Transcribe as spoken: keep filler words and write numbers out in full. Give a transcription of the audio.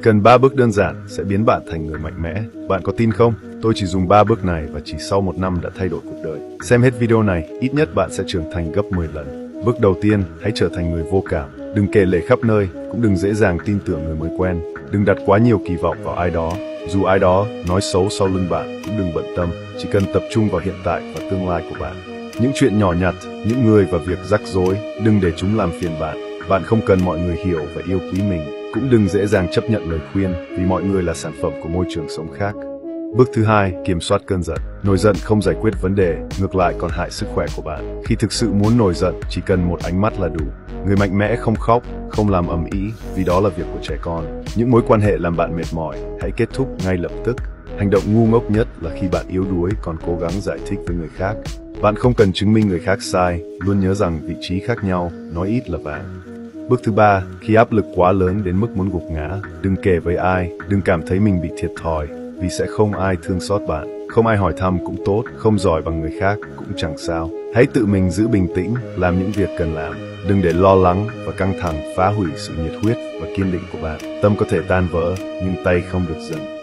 Cần ba bước đơn giản sẽ biến bạn thành người mạnh mẽ. Bạn có tin không? Tôi chỉ dùng ba bước này và chỉ sau một năm đã thay đổi cuộc đời. Xem hết video này, ít nhất bạn sẽ trưởng thành gấp mười lần. Bước đầu tiên, hãy trở thành người vô cảm. Đừng kể lể khắp nơi, cũng đừng dễ dàng tin tưởng người mới quen. Đừng đặt quá nhiều kỳ vọng vào ai đó. Dù ai đó nói xấu sau lưng bạn, cũng đừng bận tâm. Chỉ cần tập trung vào hiện tại và tương lai của bạn. Những chuyện nhỏ nhặt, những người và việc rắc rối, đừng để chúng làm phiền bạn. Bạn không cần mọi người hiểu và yêu quý mình. Cũng đừng dễ dàng chấp nhận lời khuyên, vì mọi người là sản phẩm của môi trường sống khác. Bước thứ hai, kiểm soát cơn giận. Nổi giận không giải quyết vấn đề, ngược lại còn hại sức khỏe của bạn. Khi thực sự muốn nổi giận, chỉ cần một ánh mắt là đủ. Người mạnh mẽ không khóc, không làm ầm ĩ, vì đó là việc của trẻ con. Những mối quan hệ làm bạn mệt mỏi, hãy kết thúc ngay lập tức. Hành động ngu ngốc nhất là khi bạn yếu đuối còn cố gắng giải thích với người khác. Bạn không cần chứng minh người khác sai, luôn nhớ rằng vị trí khác nhau, nói ít là vàng. Bước thứ ba, khi áp lực quá lớn đến mức muốn gục ngã, đừng kể với ai, đừng cảm thấy mình bị thiệt thòi, vì sẽ không ai thương xót bạn. Không ai hỏi thăm cũng tốt, không giỏi bằng người khác cũng chẳng sao. Hãy tự mình giữ bình tĩnh, làm những việc cần làm. Đừng để lo lắng và căng thẳng phá hủy sự nhiệt huyết và kiên định của bạn. Tâm có thể tan vỡ, nhưng tay không được dừng.